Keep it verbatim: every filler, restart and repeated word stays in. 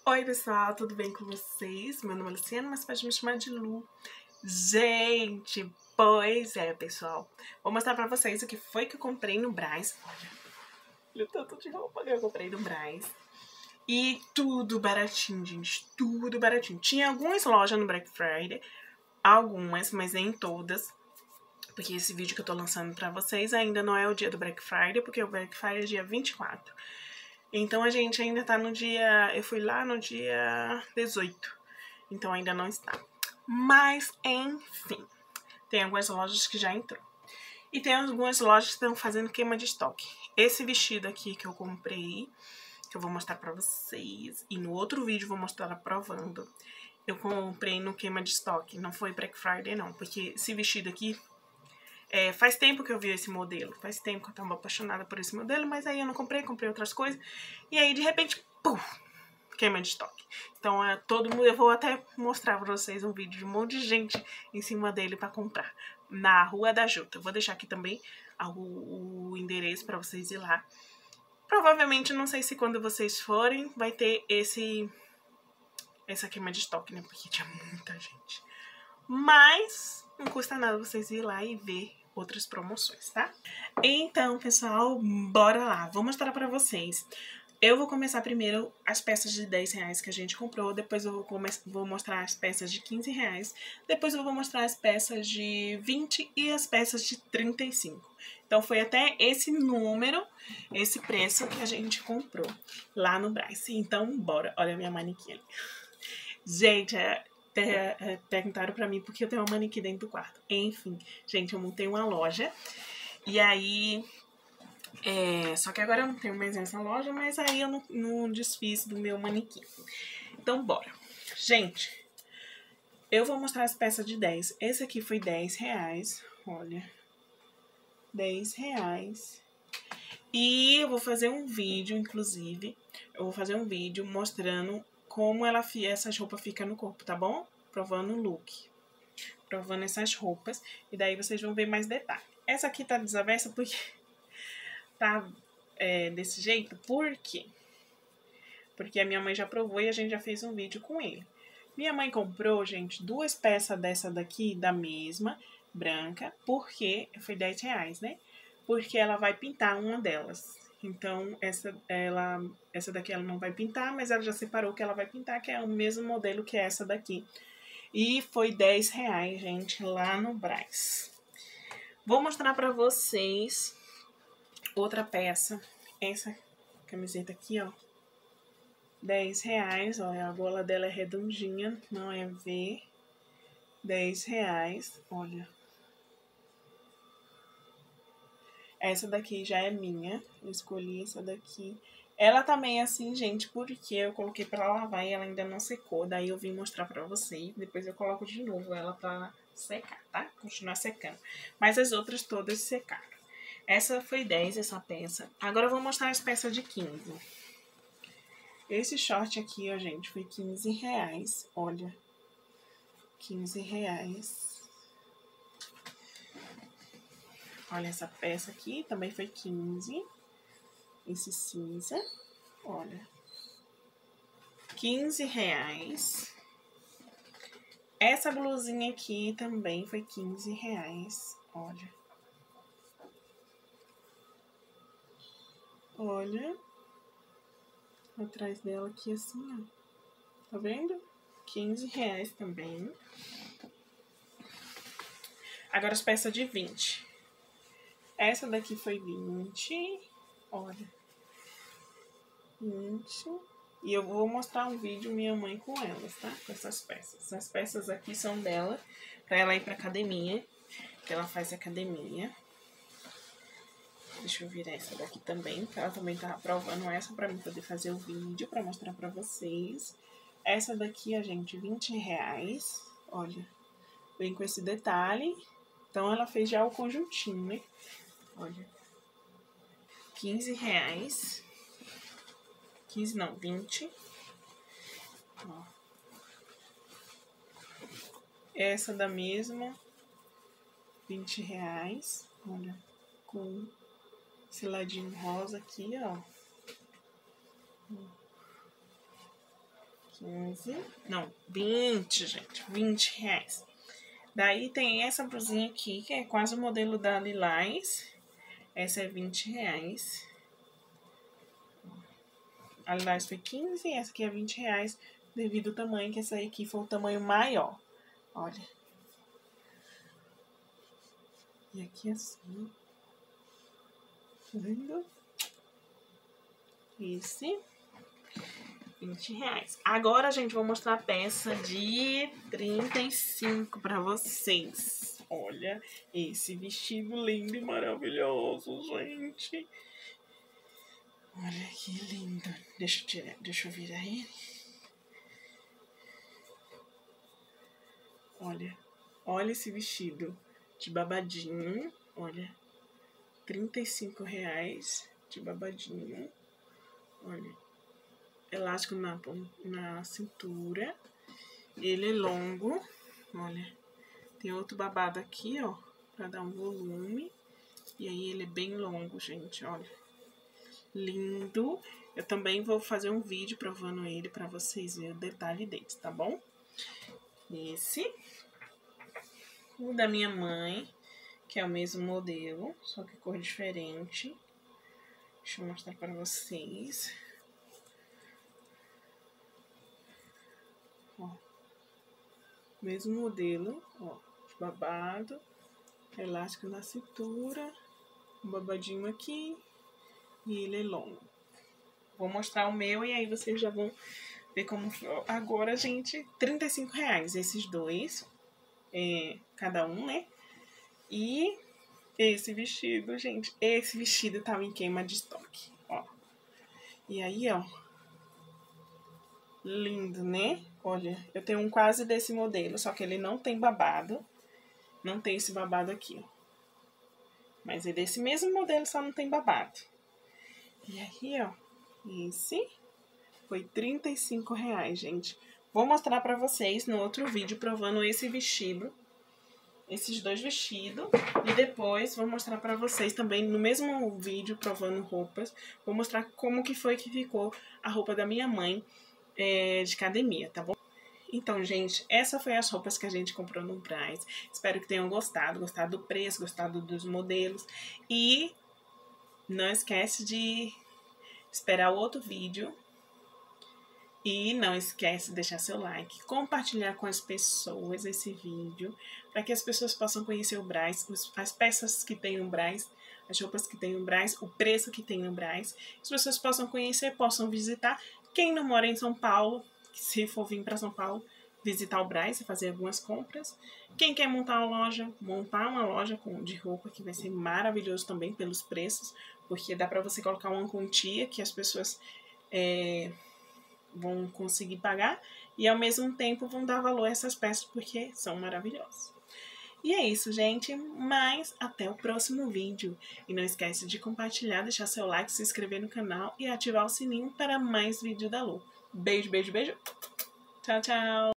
Oi pessoal, tudo bem com vocês? Meu nome é Luciana, mas pode me chamar de Lu. Gente, pois é pessoal, vou mostrar pra vocês o que foi que eu comprei no Brás. Olha o tanto de roupa que eu comprei no Brás. E tudo baratinho, gente, tudo baratinho. Tinha algumas lojas no Black Friday, algumas, mas nem todas. Porque esse vídeo que eu tô lançando pra vocês ainda não é o dia do Black Friday, porque o Black Friday é dia vinte e quatro. Então a gente ainda tá no dia... Eu fui lá no dia dezoito. Então ainda não está. Mas, enfim. Tem algumas lojas que já entrou. E tem algumas lojas que estão fazendo queima de estoque. Esse vestido aqui que eu comprei, que eu vou mostrar pra vocês. E no outro vídeo eu vou mostrar provando. Eu comprei no queima de estoque. Não foi Black Friday não. Porque esse vestido aqui... É, faz tempo que eu vi esse modelo, faz tempo que eu tava apaixonada por esse modelo, mas aí eu não comprei, comprei outras coisas. E aí, de repente, pum, queima de estoque. Então, é, todo mundo, eu vou até mostrar pra vocês um vídeo de um monte de gente em cima dele pra comprar. Na Rua da Juta. Eu vou deixar aqui também o, o endereço pra vocês ir lá. Provavelmente, não sei se quando vocês forem, vai ter esse essa queima de estoque, né? Porque tinha muita gente. Mas não custa nada vocês ir lá e ver outras promoções, tá? Então, pessoal, bora lá. Vou mostrar pra vocês. Eu vou começar primeiro as peças de dez reais que a gente comprou. Depois eu vou, vou mostrar as peças de quinze reais. Depois eu vou mostrar as peças de vinte e as peças de trinta e cinco. Então, foi até esse número, esse preço que a gente comprou lá no Brás. Então, bora. Olha a minha manequim ali. Gente, é... perguntaram pra mim porque eu tenho uma manequim dentro do quarto. Enfim, gente, eu montei uma loja. E aí... É, só que agora eu não tenho mais essa loja, mas aí eu não, não desfiz do meu manequim. Então, bora. Gente, eu vou mostrar as peças de dez. Esse aqui foi dez reais. Olha. dez reais. E eu vou fazer um vídeo, inclusive. Eu vou fazer um vídeo mostrando como ela, essas roupas ficam no corpo, tá bom? Provando o look. Provando essas roupas. E daí vocês vão ver mais detalhes. Essa aqui tá desavessa porque tá é, desse jeito. Por quê? Porque a minha mãe já provou e a gente já fez um vídeo com ele. Minha mãe comprou, gente, duas peças dessa daqui, da mesma, branca. Porque foi dez reais, né? Porque ela vai pintar uma delas. Então, essa, ela, essa daqui ela não vai pintar, mas ela já separou que ela vai pintar, que é o mesmo modelo que essa daqui. E foi dez reais, gente, lá no Brás. Vou mostrar pra vocês outra peça. Essa camiseta aqui, ó. dez reais, ó. A gola dela é redondinha, não é V. dez reais, olha. Essa daqui já é minha. Eu escolhi essa daqui. Ela também é assim, gente, porque eu coloquei pra lavar e ela ainda não secou. Daí eu vim mostrar pra vocês. Depois eu coloco de novo ela pra secar, tá? Continuar secando. Mas as outras todas secaram. Essa foi dez, essa peça. Agora eu vou mostrar as peças de quinze. Esse short aqui, ó, gente, foi quinze reais. Olha. quinze reais. Olha essa peça aqui, também foi quinze. Esse cinza, olha. quinze reais. Essa blusinha aqui também foi quinze reais. Olha. Olha. Atrás dela aqui assim, ó. Tá vendo? quinze reais também. Agora as peças de vinte. Essa daqui foi vinte. Olha. vinte. E eu vou mostrar um vídeo minha mãe com elas, tá? Com essas peças. Essas peças aqui são dela, pra ela ir pra academia. Que ela faz academia. Deixa eu virar essa daqui também, que ela também tava provando essa pra mim poder fazer o vídeo, pra mostrar pra vocês. Essa daqui, ó, gente, vinte reais. Olha, vem com esse detalhe. Então, ela fez já o conjuntinho, né? Olha. quinze reais. quinze não, vinte. Ó. Essa da mesma, vinte reais. Olha, com esse ladinho rosa aqui, ó. quinze, não, vinte, gente, vinte reais. Daí tem essa blusinha aqui, que é quase o modelo da Lilás. Essa é vinte reais. A Lilás foi quinze e essa aqui é vinte reais, devido ao tamanho, que essa aqui foi o tamanho maior. Olha. E aqui assim. Tá vendo? Esse. vinte reais. Agora, gente, vou mostrar a peça de trinta e cinco pra vocês. Olha esse vestido lindo e maravilhoso, gente. Olha que lindo. Deixa eu tirar, deixa eu virar ele. Olha, olha esse vestido de babadinho. Olha, trinta e cinco reais de babadinho. Olha, elástico na, na cintura. Ele é longo. Olha, tem outro babado aqui, ó, pra dar um volume. E aí ele é bem longo, gente, olha. Lindo. Eu também vou fazer um vídeo provando ele pra vocês verem o detalhe deles, tá bom? Esse. O da minha mãe, que é o mesmo modelo, só que cor diferente. Deixa eu mostrar pra vocês. Ó. Mesmo modelo, ó. Babado. Elástico na cintura. Um babadinho aqui. E ele é longo. Vou mostrar o meu e aí vocês já vão ver como... Agora, gente, trinta e cinco reais esses dois. É, cada um, né? E esse vestido, gente, esse vestido tava em queima de estoque, ó. E aí, ó. Lindo, né? Olha, eu tenho um quase desse modelo, só que ele não tem babado. Não tem esse babado aqui, ó. Mas é desse mesmo modelo, só não tem babado. E aí, ó, esse foi trinta e cinco reais, gente. Vou mostrar pra vocês no outro vídeo provando esse vestido. Esses dois vestidos. E depois vou mostrar pra vocês também no mesmo vídeo provando roupas. Vou mostrar como que foi que ficou a roupa da minha mãe é, de academia, tá bom? Então, gente, essa foi as roupas que a gente comprou no Brás. Espero que tenham gostado, gostado do preço, gostado dos modelos. E não esquece de esperar o outro vídeo. E não esquece de deixar seu like, compartilhar com as pessoas esse vídeo, para que as pessoas possam conhecer o Brás, as peças que tem no Brás, as roupas que tem no Brás, o preço que tem no Brás. As pessoas possam conhecer, possam visitar. Quem não mora em São Paulo, se for vir para São Paulo, visitar o Brás e fazer algumas compras. Quem quer montar uma loja, montar uma loja de roupa, que vai ser maravilhoso também pelos preços, porque dá para você colocar uma quantia que as pessoas... É, vão conseguir pagar e ao mesmo tempo vão dar valor a essas peças porque são maravilhosas. E é isso, gente, mas até o próximo vídeo. E não esquece de compartilhar, deixar seu like, se inscrever no canal e ativar o sininho para mais vídeo da Lu. Beijo, beijo, beijo. Tchau, tchau.